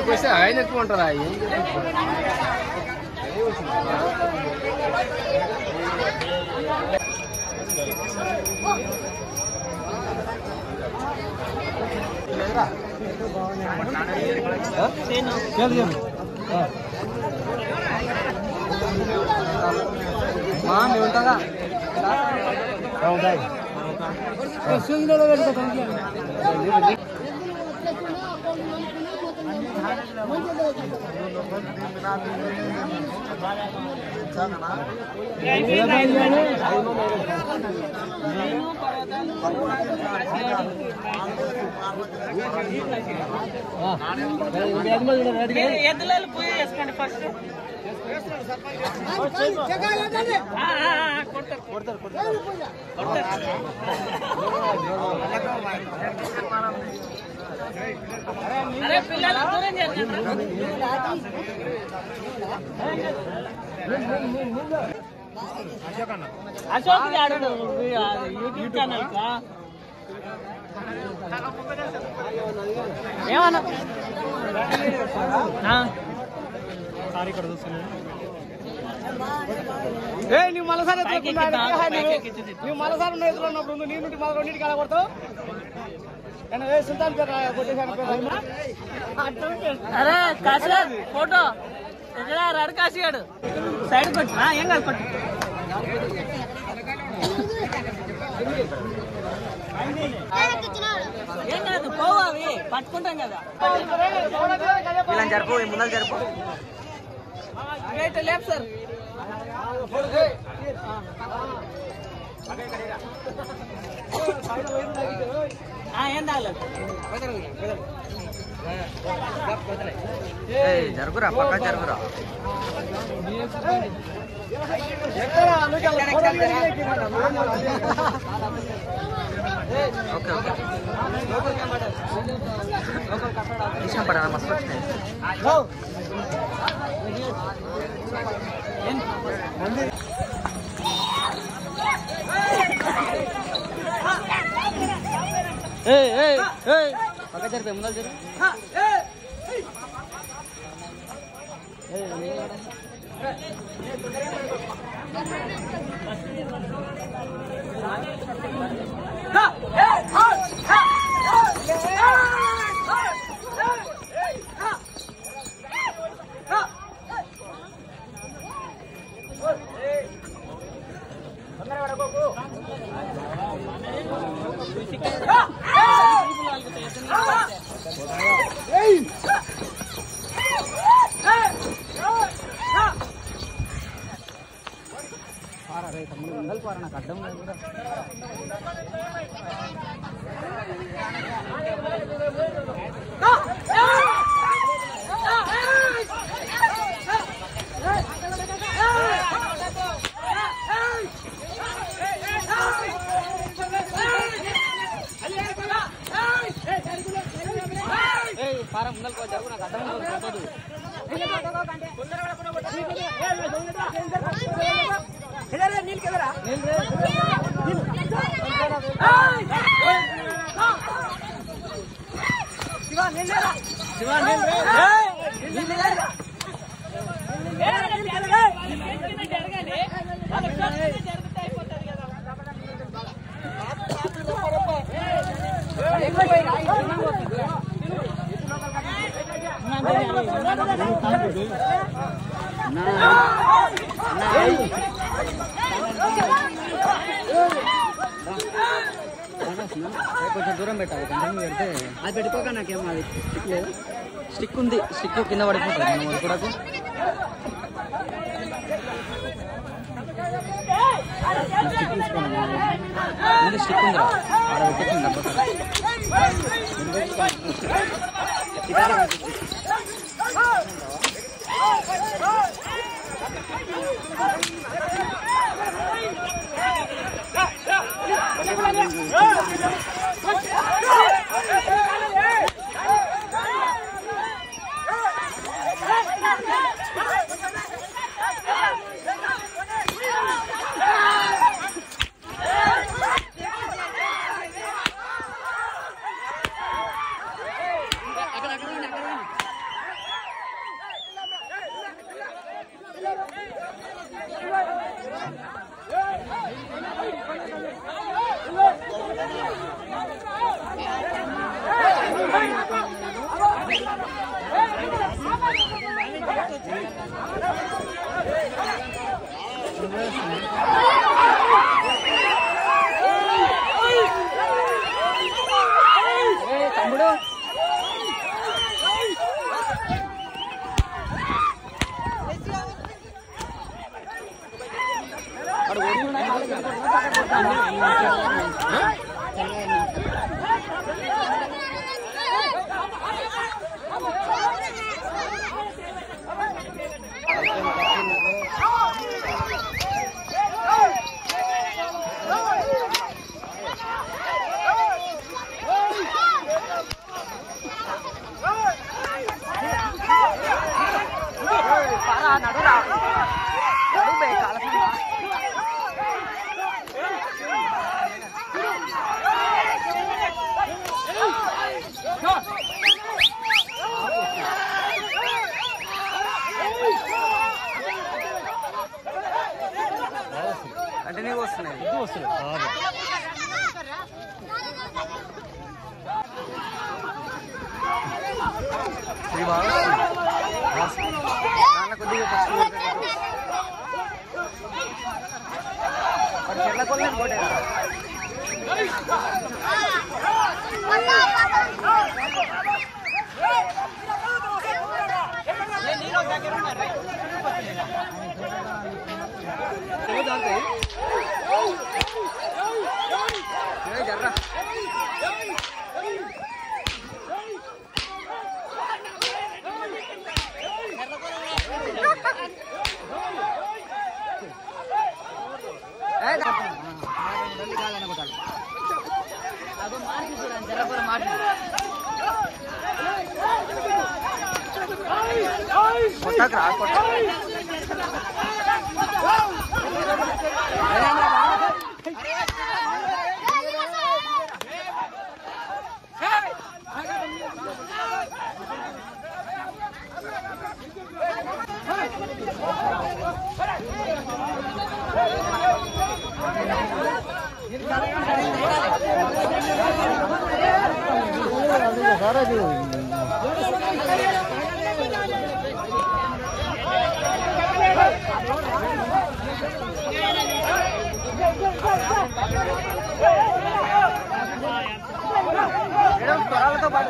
వస్తే ఆయన ఎక్కువ ఉంటారా మేము ఉంటాగా ఎద్దులలో పూజ చేసుకోండి ఫస్ట్ అరే పిల్లలు దూరం చేయండి అశోక్ ఆడు యూట్యూబ్ ఛానల్ కా ఏమన్నా ఇక్కడ చూస్తున్నాను నువ్వు మలసారి నువ్వు మలసారి ఎదురు ఉన్నప్పుడు నీ నుండి మళ్ళీ రెండింటికి ఎలా కొడతావు సుల్తాన్ అరే కాశీగాడు ఫోటో ఎక్కడ రాడు కాశీగాడు సైడ్ కొట్టు ఏం కాదు కొట్టు ఏం కాదు పోవాలి పట్టుకుంటాం కదా ఇలా జరుపు ముందర జరుపు లేపు సార్ ఏం తాగలేదు జరుగురా పక్క జరుగురా ఓకే ఓకే విషయం పడా మస్తు వచ్చినాయి పక్క జరిపే ముందర జరిపి నాకు అడ్డం లేదు కూడా ఫారం ముందర జరుగు నాకు అడ్డం పోదు నీళ్ళు కెదరా కొంచెం దూరం పెట్టాలి కొంచెం పెడితే అది పెట్టుకోక నాకేమో అది స్టిక్ లేదు స్టిక్ ఉంది స్టిక్ కింద పడిపోతుంది మనం వరకుడకు స్టిక్ తీసుకోండి స్టిక్ ఉందిరా ఆడ పెట్టేసింది తమ్ముడు అంటే నీకు వస్తున్నాయి ఇది వస్తుంది కొద్దిగా చెట్ల కొల్లని కోటే జర్రా కొట్టకు రా కొట్ట త్వరలతో పాటు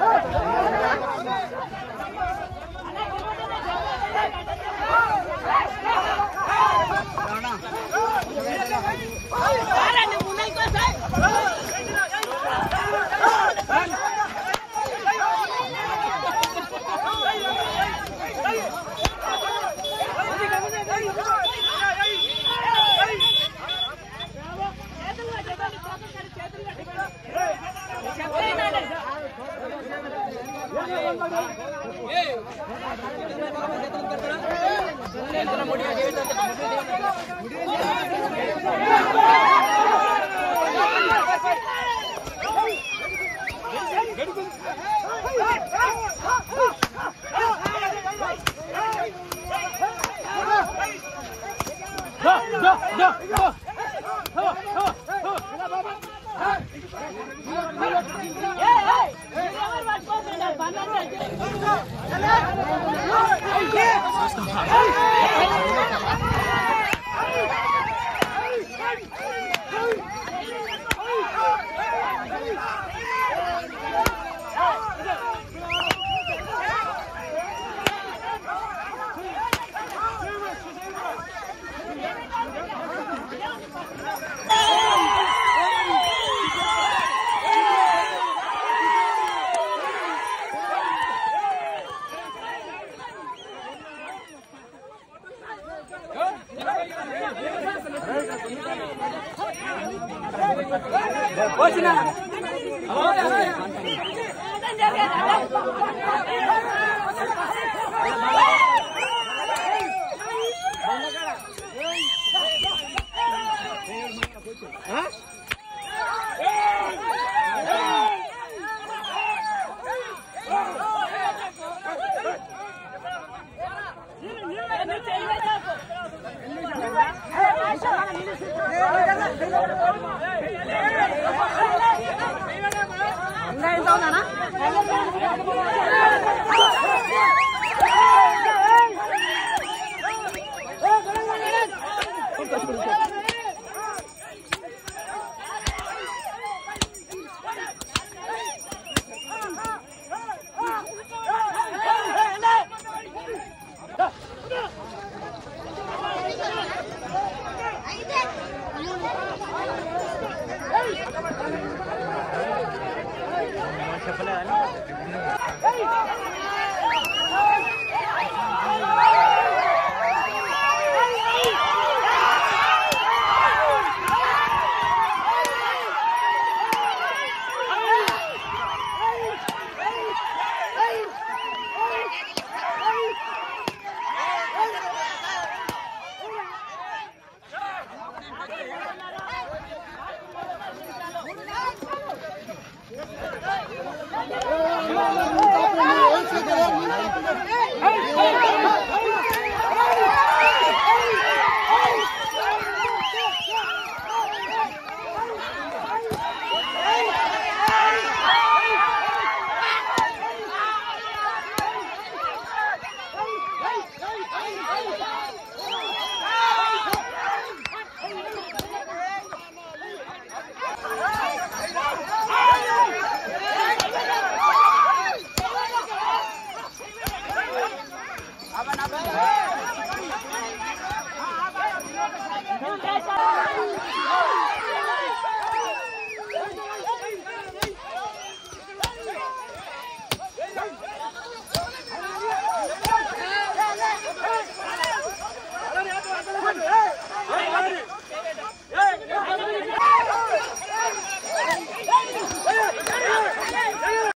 हाँ